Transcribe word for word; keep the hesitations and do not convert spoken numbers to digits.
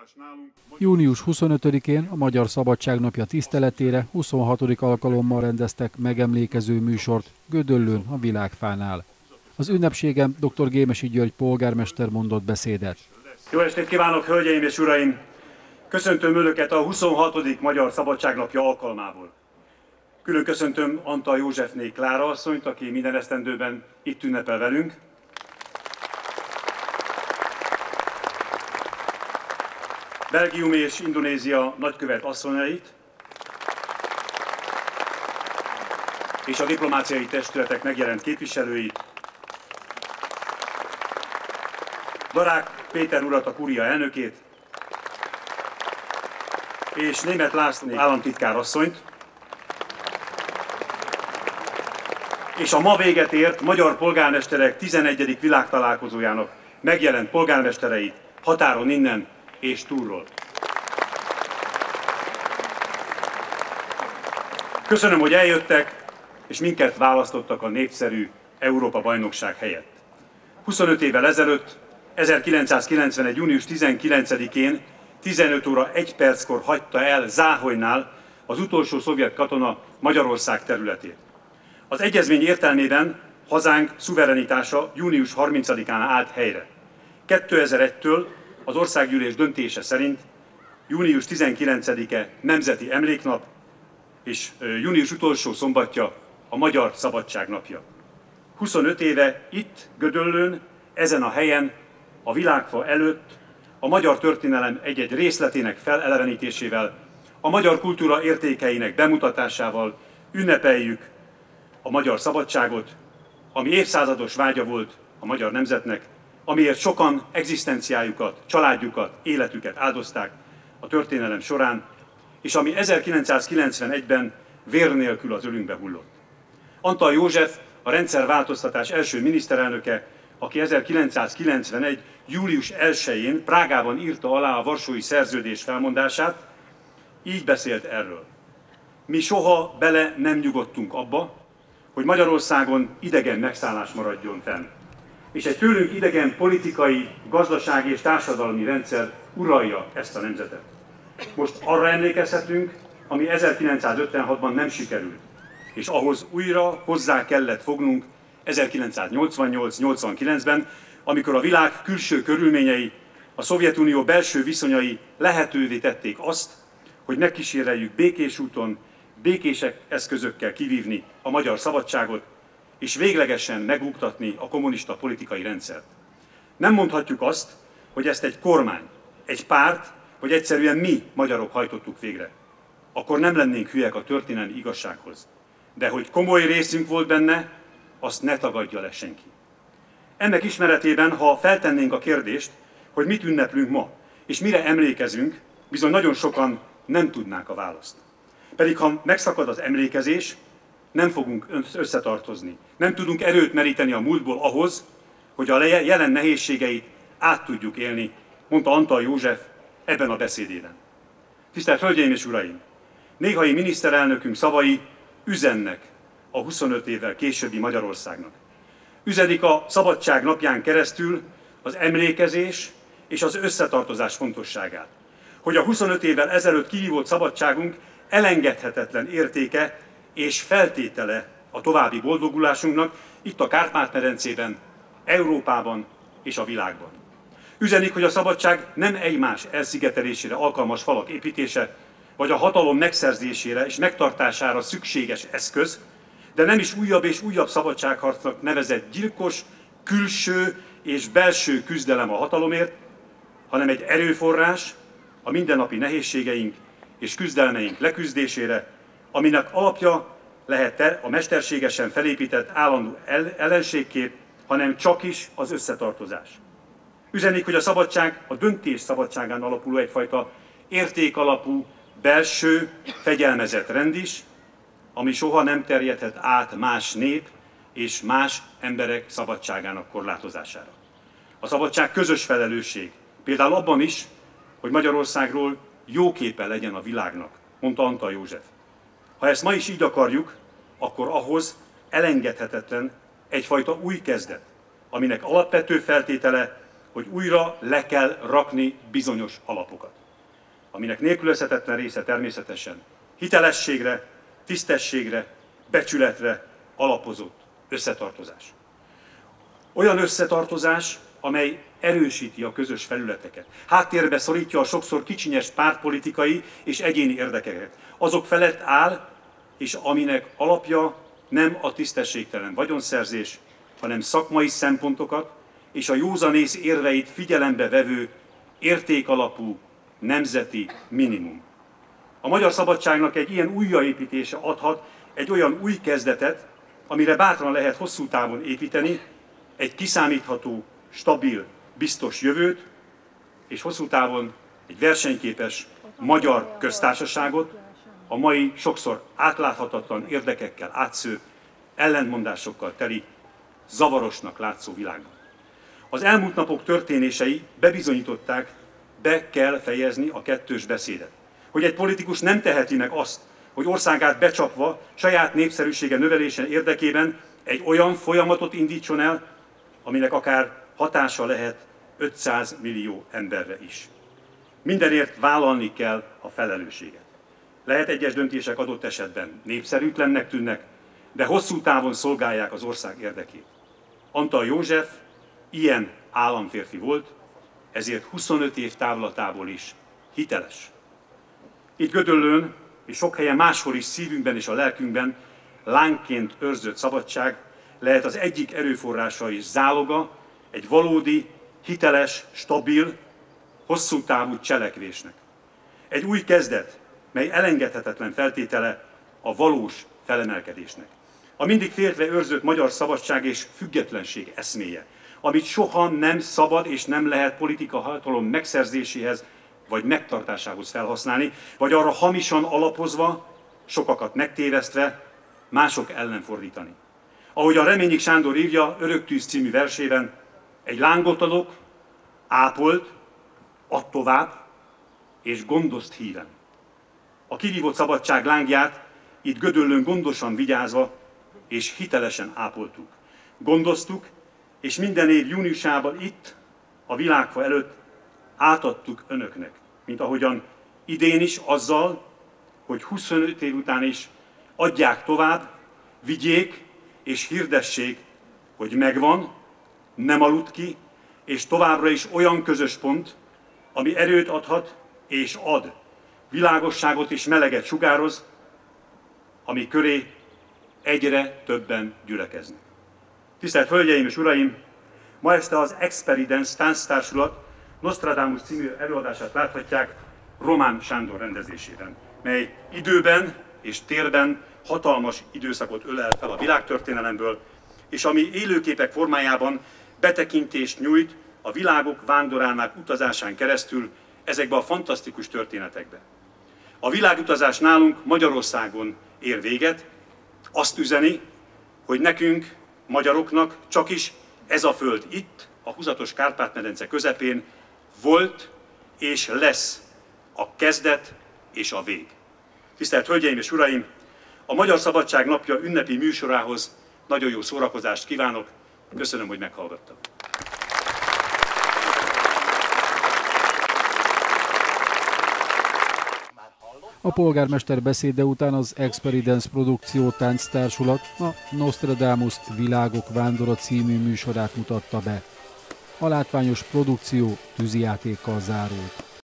június huszonötödikén a Magyar Szabadságnapja tiszteletére huszonhatodik alkalommal rendeztek megemlékező műsort Gödöllőn a Világfánál. Az ünnepségen dr. Gémesi György polgármester mondott beszédet. Jó estét kívánok, hölgyeim és uraim! Köszöntöm Önöket a huszonhatodik Magyar Szabadságnapja alkalmából. Külön köszöntöm Antal Józsefné Klára asszonyt, aki minden esztendőben itt ünnepel velünk. Belgium és Indonézia nagykövet asszonyait, és a diplomáciai testületek megjelent képviselőit, Darák Péter urat, a Kúria elnökét, és Németh László államtitkár asszonyt, és a ma véget ért Magyar Polgármesterek tizenegyedik világtalálkozójának megjelent polgármestereit határon innen és túlról. Köszönöm, hogy eljöttek, és minket választottak a népszerű Európa-bajnokság helyett. huszonöt évvel ezelőtt, ezerkilencszázkilencvenegy. június tizenkilencedikén tizenöt óra egy perckor hagyta el Záhonynál az utolsó szovjet katona Magyarország területét. Az egyezmény értelmében hazánk szuverenitása június harmincadikán állt helyre. kétezer-egytől az országgyűlés döntése szerint június tizenkilencedike nemzeti emléknap, és június utolsó szombatja a Magyar Szabadságnapja. huszonöt éve itt, Gödöllőn, ezen a helyen, a Világfa előtt a magyar történelem egy-egy részletének felelevenítésével, a magyar kultúra értékeinek bemutatásával ünnepeljük a magyar szabadságot, ami évszázados vágya volt a magyar nemzetnek, amiért sokan egzisztenciájukat, családjukat, életüket áldozták a történelem során, és ami ezerkilencszázkilencvenegyben vér nélkül az ölünkbe hullott. Antal József, a rendszerváltoztatás első miniszterelnöke, aki ezerkilencszázkilencvenegy. július elsején Prágában írta alá a Varsói Szerződés felmondását, így beszélt erről. Mi soha bele nem nyugodtunk abba, hogy Magyarországon idegen megszállás maradjon fenn, és egy tőlünk idegen politikai, gazdasági és társadalmi rendszer uralja ezt a nemzetet. Most arra emlékezhetünk, ami ezerkilencszázötvenhatban nem sikerült, és ahhoz újra hozzá kellett fognunk ezerkilencszáznyolcvannyolc nyolcvankilencben, amikor a világ külső körülményei, a Szovjetunió belső viszonyai lehetővé tették azt, hogy megkíséreljük békés úton, békés eszközökkel kivívni a magyar szabadságot, és véglegesen megbuktatni a kommunista politikai rendszert. Nem mondhatjuk azt, hogy ezt egy kormány, egy párt, vagy egyszerűen mi, magyarok hajtottuk végre. Akkor nem lennénk hülyek a történelmi igazsághoz. De hogy komoly részünk volt benne, azt ne tagadja le senki. Ennek ismeretében, ha feltennénk a kérdést, hogy mit ünneplünk ma, és mire emlékezünk, bizony nagyon sokan nem tudnák a választ. Pedig ha megszakad az emlékezés, nem fogunk összetartozni. Nem tudunk erőt meríteni a múltból ahhoz, hogy a jelen nehézségeit át tudjuk élni, mondta Antal József ebben a beszédében. Tisztelt Hölgyeim és Uraim! Néhai miniszterelnökünk szavai üzennek a huszonöt évvel későbbi Magyarországnak. Üzenik a Szabadság napján keresztül az emlékezés és az összetartozás fontosságát. Hogy a huszonöt évvel ezelőtt kivívott szabadságunk elengedhetetlen értéke és feltétele a további boldogulásunknak itt a Kárpát-medencében, Európában és a világban. Üzenik, hogy a szabadság nem egymás elszigetelésére alkalmas falak építése, vagy a hatalom megszerzésére és megtartására szükséges eszköz, de nem is újabb és újabb szabadságharcnak nevezett gyilkos, külső és belső küzdelem a hatalomért, hanem egy erőforrás a mindennapi nehézségeink és küzdelmeink leküzdésére, aminek alapja lehet a mesterségesen felépített állandó ellenségkép, hanem csak is az összetartozás. Üzenik, hogy a szabadság a döntés szabadságán alapuló egyfajta értékalapú, belső, fegyelmezett rend is, ami soha nem terjedhet át más nép és más emberek szabadságának korlátozására. A szabadság közös felelősség, például abban is, hogy Magyarországról jó képe legyen a világnak, mondta Antal József. Ha ezt ma is így akarjuk, akkor ahhoz elengedhetetlen egyfajta új kezdet, aminek alapvető feltétele hogy újra le kell rakni bizonyos alapokat, aminek nélkülözhetetlen része természetesen hitelességre, tisztességre, becsületre alapozott összetartozás. Olyan összetartozás, amely erősíti a közös felületeket. Háttérbe szorítja a sokszor kicsinyes pártpolitikai és egyéni érdekeket. Azok felett áll, és aminek alapja nem a tisztességtelen vagyonszerzés, hanem szakmai szempontokat és a józanész érveit figyelembe vevő értékalapú nemzeti minimum. A magyar szabadságnak egy ilyen újraépítése adhat egy olyan új kezdetet, amire bátran lehet hosszú távon építeni, egy kiszámítható, stabil, biztos jövőt, és hosszú távon egy versenyképes magyar köztársaságot, a mai sokszor átláthatatlan érdekekkel átsző, ellentmondásokkal teli, zavarosnak látszó világban. Az elmúlt napok történései bebizonyították, be kell fejezni a kettős beszédet. Hogy egy politikus nem teheti meg azt, hogy országát becsapva, saját népszerűsége növelése érdekében egy olyan folyamatot indítson el, aminek akár hatása lehet ötszáz millió emberre is. Mindenért vállalni kell a felelősséget. Lehet egyes döntések adott esetben népszerűtlennek tűnnek, de hosszú távon szolgálják az ország érdekét. Antal József ilyen államférfi volt, ezért huszonöt év távlatából is hiteles. Itt Gödöllőn és sok helyen máshol is szívünkben és a lelkünkben lángként őrzött szabadság lehet az egyik erőforrása és záloga egy valódi, hiteles, stabil, hosszú távú cselekvésnek. Egy új kezdet, mely elengedhetetlen feltétele a valós felemelkedésnek. A mindig féltve őrzött magyar szabadság és függetlenség eszméje, amit soha nem szabad és nem lehet politika hatalom megszerzéséhez vagy megtartásához felhasználni, vagy arra hamisan alapozva, sokakat megtévesztve, mások ellen fordítani. Ahogy a Reményik Sándor írja Öröktűz című versében, egy lángot adok, ápolt, add tovább, és gondozt hívem. A kivívott szabadság lángját itt Gödöllőn gondosan vigyázva és hitelesen ápoltuk. Gondoztuk, és minden év júniusában itt, a világfa előtt átadtuk önöknek, mint ahogyan idén is azzal, hogy huszonöt év után is adják tovább, vigyék és hirdessék, hogy megvan, nem aludt ki, és továbbra is olyan közös pont, ami erőt adhat és ad, világosságot és meleget sugároz, ami köré egyre többen gyülekeznek. Tisztelt Hölgyeim és Uraim! Ma este az Experience Tánctársulat Nostradamus című előadását láthatják Román Sándor rendezésében, mely időben és térben hatalmas időszakot ölel fel a világtörténelemből, és ami élőképek formájában betekintést nyújt a világok vándorának utazásán keresztül ezekbe a fantasztikus történetekbe. A világutazás nálunk Magyarországon ér véget, azt üzeni, hogy nekünk, magyaroknak csakis ez a föld itt, a húzatos Kárpát-medence közepén volt és lesz a kezdet és a vég. Tisztelt Hölgyeim és Uraim! A Magyar Szabadság Napja ünnepi műsorához nagyon jó szórakozást kívánok. Köszönöm, hogy meghallgattak. A polgármester beszéde után az Experience Produkció Tánctársulat a Nostradamus Világok Vándora című műsorát mutatta be. A látványos produkció tűzijátékkal zárult.